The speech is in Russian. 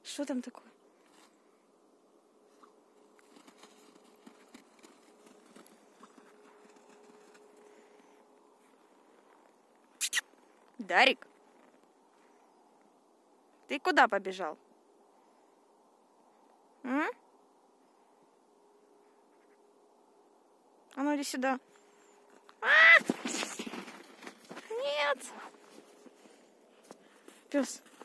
Что там такое? Дарик, ты куда побежал? М? А ну иди сюда. Нет! Пес.